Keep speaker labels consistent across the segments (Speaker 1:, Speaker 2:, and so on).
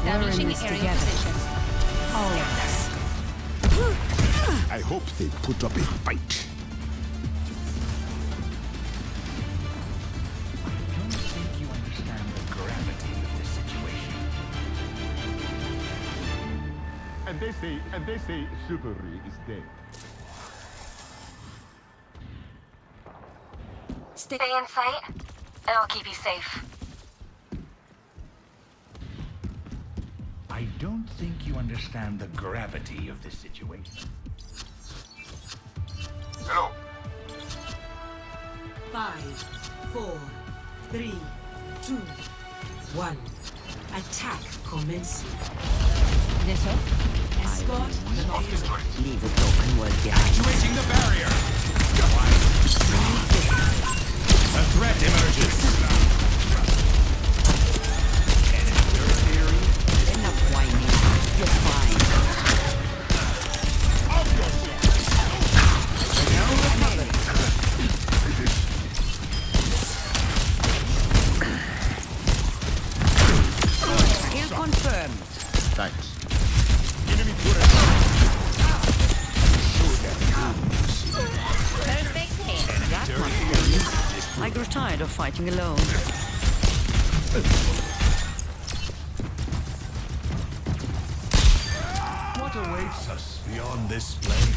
Speaker 1: Establishing area position.
Speaker 2: Always.
Speaker 3: I hope they put up a fight.
Speaker 4: I don't think you understand the gravity of this situation.
Speaker 5: And they say chivalry is dead.
Speaker 6: Stay in sight, and I'll keep you safe.
Speaker 4: I don't think you understand the gravity of this situation.
Speaker 5: Hello.
Speaker 2: 5, 4, 3, 2, 1. Attack commencing.
Speaker 1: This up?
Speaker 2: Escort the payload.
Speaker 7: Leave the broken world behind.
Speaker 4: Activating the barrier! A threat emerges!
Speaker 7: Enough whining. You're fine. Kill confirmed.
Speaker 3: Thanks.
Speaker 5: Enemy turret.
Speaker 1: Perfect hit.
Speaker 7: That must be. I grew tired of fighting alone.
Speaker 4: What awaits us beyond this plane?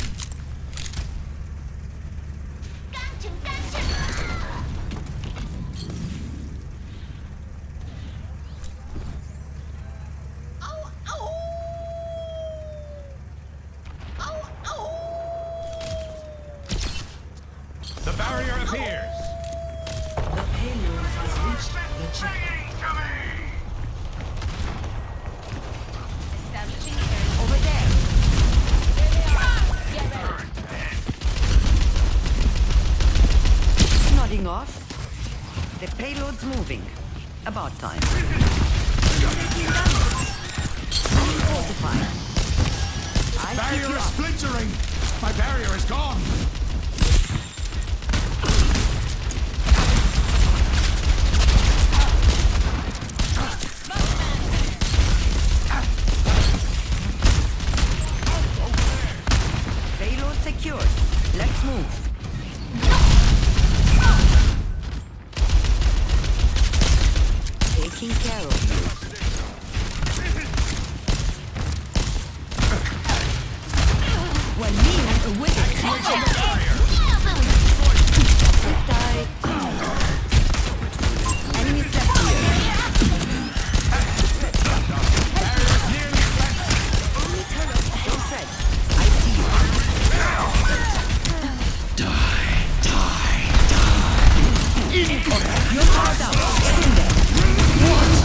Speaker 4: The barrier appears!
Speaker 2: The payload has reached the checkpoint.
Speaker 1: Establishing area.
Speaker 7: Over there.
Speaker 1: Get ready.
Speaker 7: Nodding off. The payload's moving. About time. Fortified. I'll keep
Speaker 4: Barrier
Speaker 7: you
Speaker 4: is
Speaker 7: up.
Speaker 4: splintering! My barrier is gone!
Speaker 7: Payload secured. Let's move. Taking care of you. Well, me with it. Die. Enemy step here. Don't fret. I see you. You're powered up. Get in there.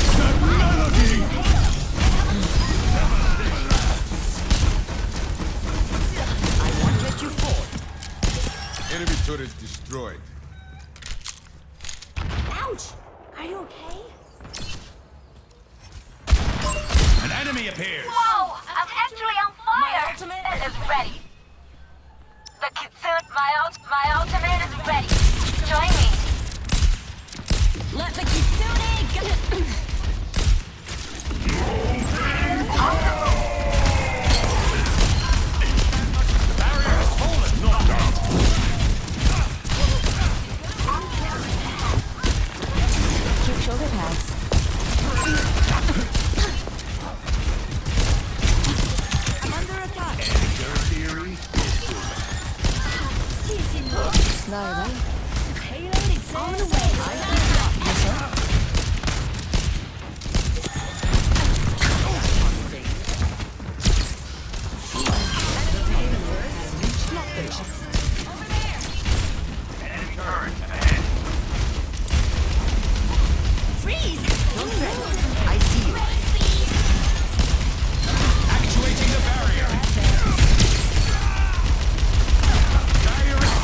Speaker 7: I won't let you fall.
Speaker 5: Enemy turret destroyed.
Speaker 1: Ouch! Are you okay?
Speaker 4: An enemy appears!
Speaker 6: Whoa! I'm actually on fire!
Speaker 1: My ultimate
Speaker 6: is ready. The Kitsune, my ultimate is ready. Join me.
Speaker 1: Let the Kitsune go!
Speaker 4: The barrier has fallen! Knocked down!
Speaker 1: Keep shoulder pads.
Speaker 7: I'm under attack.
Speaker 1: Slowly. Payload is on the way.
Speaker 7: I keep you up. Yes, sir.
Speaker 1: Freeze!
Speaker 7: Don't fret. I see you.
Speaker 4: Actuating the barrier! Barrier is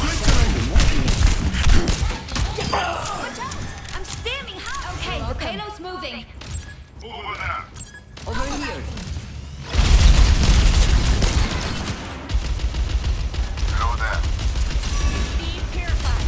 Speaker 4: splintering!
Speaker 1: Watch out! I'm standing high. Okay, the payload's moving.
Speaker 5: Over there.
Speaker 7: Over here.
Speaker 5: Hello there.
Speaker 1: Be purified.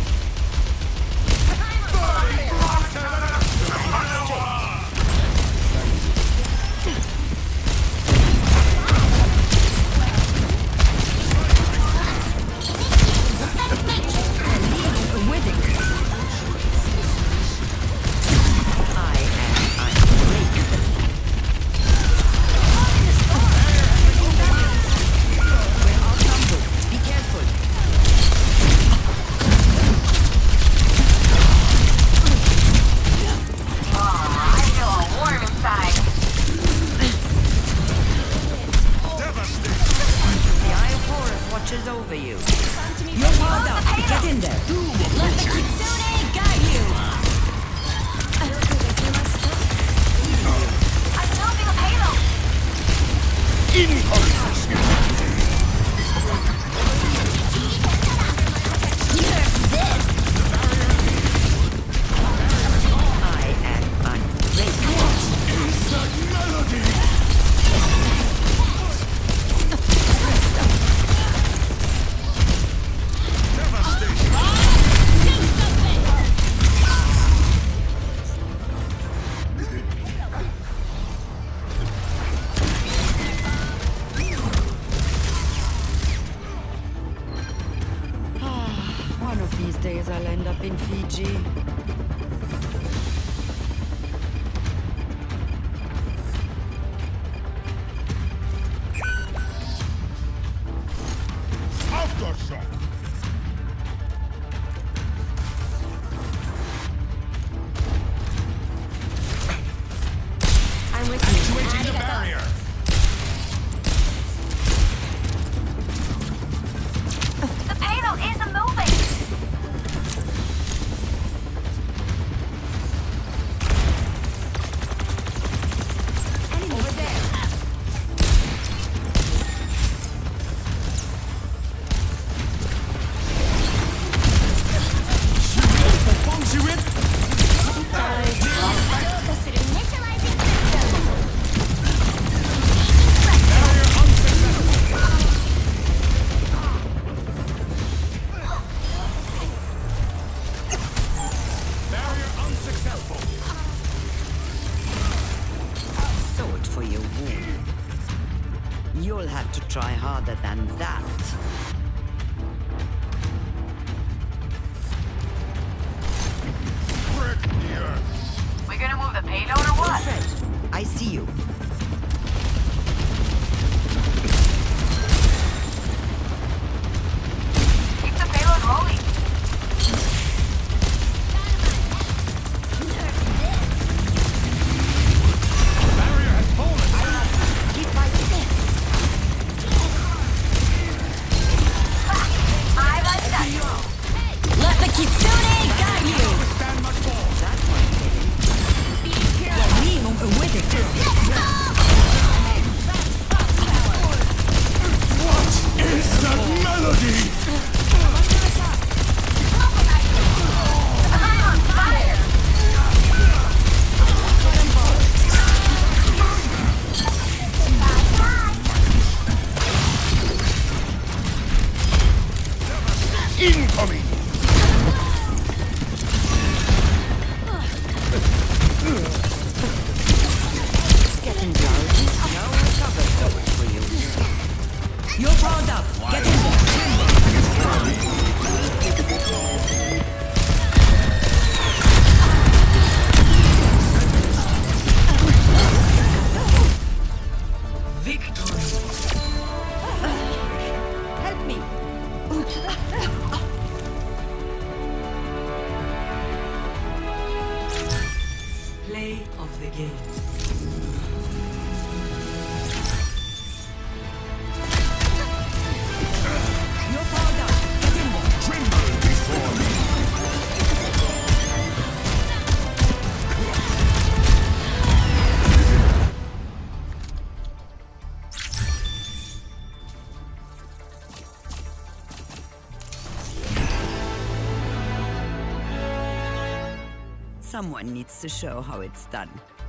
Speaker 7: You'll have to try harder than that.
Speaker 6: We gonna move the payload or what?
Speaker 7: Fred, I see you.
Speaker 6: Keep the payload rolling.
Speaker 4: Barrier has fallen.
Speaker 7: Keep fighting.
Speaker 6: I like that.
Speaker 1: Let the Kitsune guide you!
Speaker 4: Stand much more.
Speaker 7: That one
Speaker 3: Is that melody?
Speaker 6: I'm on fire.
Speaker 3: Incoming!
Speaker 7: getting drowsy. No recover so much for you. You're powered up. Get in there.
Speaker 2: Victory.
Speaker 7: Help me.
Speaker 2: Play of the game.
Speaker 7: You're powered up. Get in there.
Speaker 3: Tremble before me!
Speaker 7: Someone needs to show how it's done.